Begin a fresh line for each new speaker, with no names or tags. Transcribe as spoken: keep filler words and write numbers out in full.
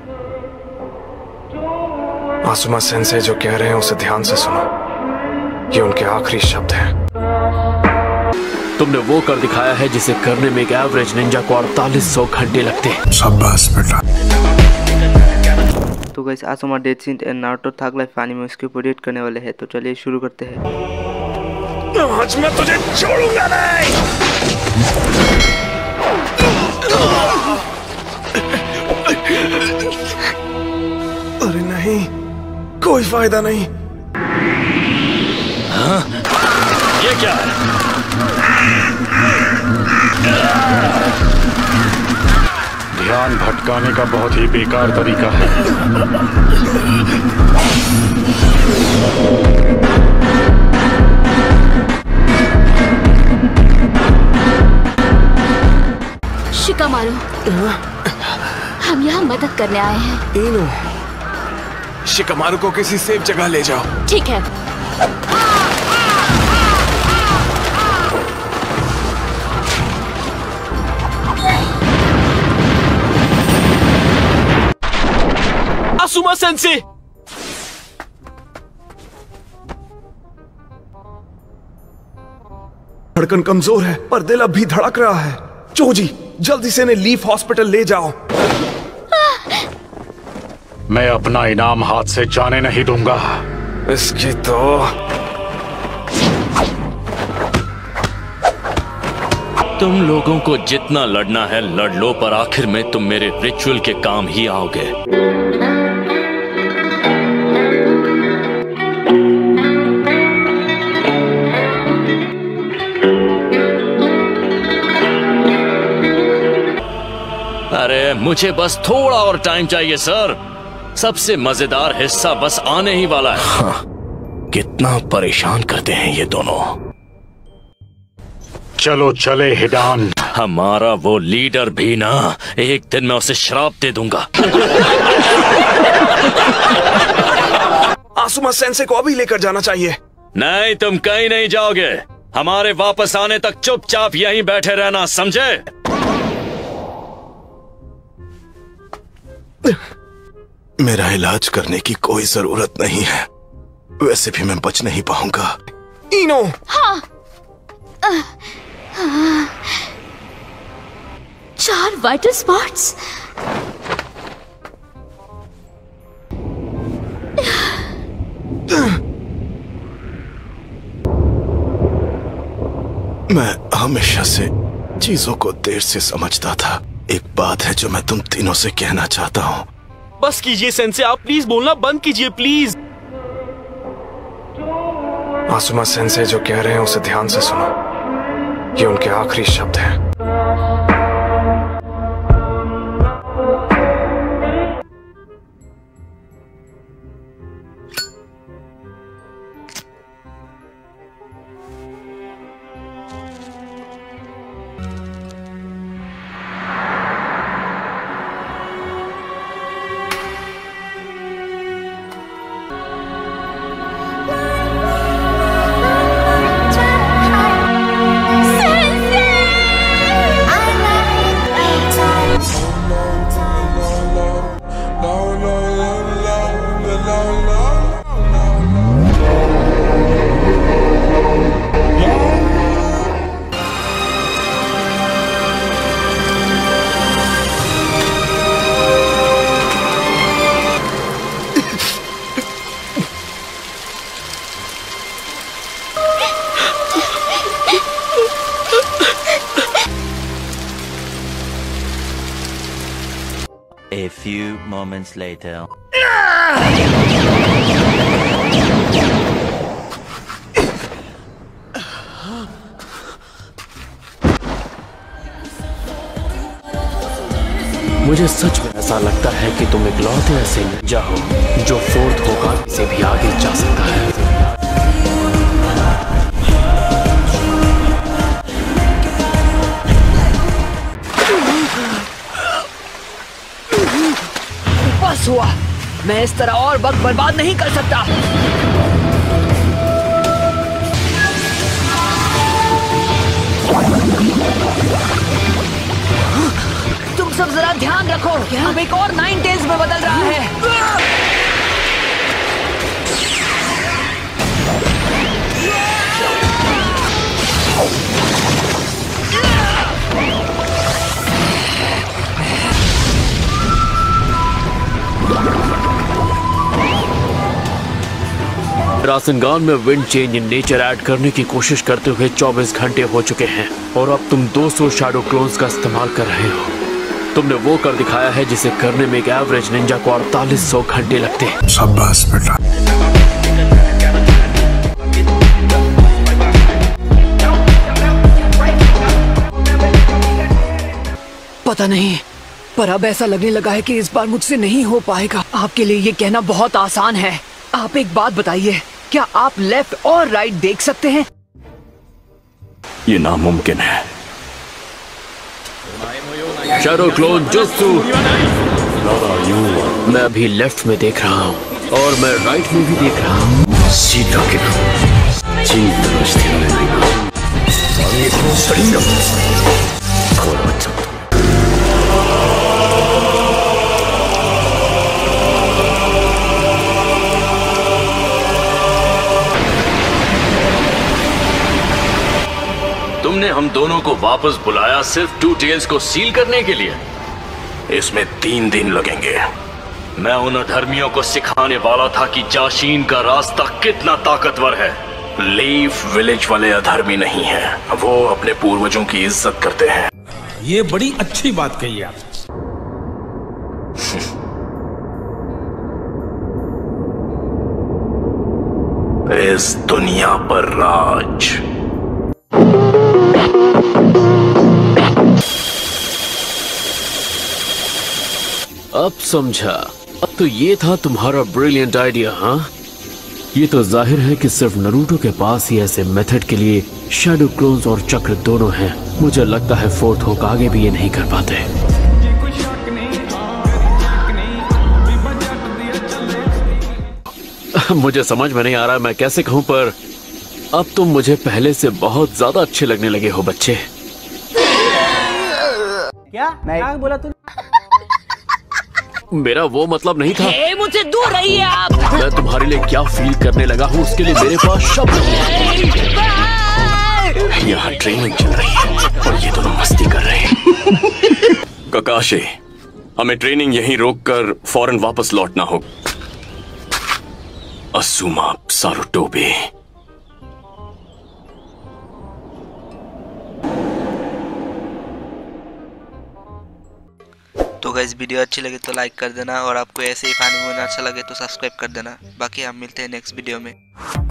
आसुमा sense जो कह रहे हैं उसे ध्यान से सुनो। ये उनके आखिरी शब्द हैं।
तुमने वो कर दिखाया है जिसे करने में एक एवरेज निंजा को अड़तालीस सौ घंटे लगते हैं।
शाबाश बेटा।
तो guys Asuma death scene and Naruto thug life anime उसके ऊपर रिएक्ट करने वाले हैं, तो चलिए शुरू करते हैं।
आज मैं तुझे छोड़ूंगा नहीं। अरे नहीं, कोई फायदा नहीं।
हाँ? ये क्या है?
ध्यान भटकाने का बहुत ही बेकार तरीका है।
शिकामारू, हम यहाँ मदद करने आए हैं।
इनो, शिकामारू को किसी सेफ जगह ले जाओ।
ठीक है।
Asuma sensei!
धड़कन कमजोर है पर दिल अब भी धड़क रहा है। चोजी, जल्दी से इन्हें लीफ हॉस्पिटल ले जाओ।
मैं अपना इनाम हाथ से जाने नहीं दूंगा।
इसकी तो
तुम लोगों को जितना लड़ना है लड़ लो, पर आखिर में तुम मेरे रिचुअल के काम ही आओगे। अरे मुझे बस थोड़ा और टाइम चाहिए सर। सबसे मजेदार हिस्सा बस आने ही वाला है।
हाँ, कितना परेशान करते हैं ये दोनों।
चलो चले हिडान।
हमारा वो लीडर भी ना, एक दिन मैं उसे श्राप दे दूंगा।
आसुमा सेंसे को अभी लेकर जाना चाहिए।
नहीं, तुम कहीं नहीं जाओगे। हमारे वापस आने तक चुपचाप यहीं बैठे रहना, समझे?
मेरा इलाज करने की कोई जरूरत नहीं है, वैसे भी मैं बच नहीं पाऊंगा। इनो!
हाँ। चार वाइटल स्पॉट्स।
मैं हमेशा से चीजों को देर से समझता था। एक बात है जो मैं तुम तीनों से कहना चाहता हूँ।
बस कीजिए सेंसे, आप प्लीज बोलना बंद कीजिए प्लीज।
आसुमा सेंसे जो कह रहे हैं उसे ध्यान से सुनो। ये उनके आखिरी शब्द हैं।
A few moments later.
मुझे सच में ऐसा लगता है कि तुम इकलौते ऐसे निंजा हो जो फोर्थ होकागे से भी आगे जा सकता है।
बस हुआ, मैं इस तरह और वक्त बर्बाद नहीं कर सकता। तुम सब जरा ध्यान रखो, हम एक और नाइन टेल्स में बदल रहे
रासनगान में wind change in nature add करने की कोशिश करते हुए चौबीस घंटे हो चुके हैं और अब तुम दो सौ शैडो क्लोन्स का इस्तेमाल कर रहे हो। तुमने वो कर दिखाया है जिसे करने में एक एवरेज निंजा को अड़तालीस सौ घंटे लगते हैं।
शाबाश बेटा।
पता नहीं, पर अब ऐसा लगने लगा है कि इस बार मुझसे नहीं हो पाएगा। आपके लिए ये कहना बहुत आसान है। आप एक बात बताइए, क्या आप लेफ्ट और राइट देख सकते हैं?
ये नामुमकिन है। Shadow clone jutsu. मैं अभी लेफ्ट में देख रहा हूँ और मैं राइट में भी देख रहा हूँ। तुमने हम दोनों को वापस बुलाया सिर्फ टू टेल्स को सील करने के लिए?
इसमें तीन दिन लगेंगे।
मैं उन अधर्मियों को सिखाने वाला था कि जाशीन का रास्ता कितना ताकतवर है।
लीफ विलेज वाले अधर्मी नहीं हैं, वो अपने पूर्वजों की इज्जत करते हैं।
ये बड़ी अच्छी बात कही आप।
इस दुनिया पर राज।
अब समझा। अब तो ये था तुम्हारा ब्रिलियंट आइडिया, हाँ? ये तो जाहिर है कि सिर्फ नरूटो के पास ही ऐसे मेथड के लिए शैडो क्लोन्स और चक्र दोनों हैं। मुझे लगता है फोर्थ होक आगे भी ये नहीं कर पाते। मुझे समझ में नहीं आ रहा मैं कैसे कहूँ, पर अब तुम मुझे पहले से बहुत ज्यादा अच्छे लगने लगे हो बच्चे।
क्या क्या बोला तूने?
मेरा वो मतलब नहीं था।
ए, मुझसे दूर रहिए आप।
मैं तुम्हारे लिए क्या फील करने लगा हूँ उसके लिए मेरे पास शब्द नहीं है। यहाँ ट्रेनिंग चल रही है और ये दोनों मस्ती कर रहे हैं।
ककाशे, हमें ट्रेनिंग यहीं रोककर फौरन वापस लौटना होगा। असुमा सारुटोबे।
तो गाइस वीडियो अच्छी लगे तो लाइक कर देना और आपको ऐसे ही फानी मूवी अच्छा लगे तो सब्सक्राइब कर देना। बाकी हम मिलते हैं नेक्स्ट वीडियो में।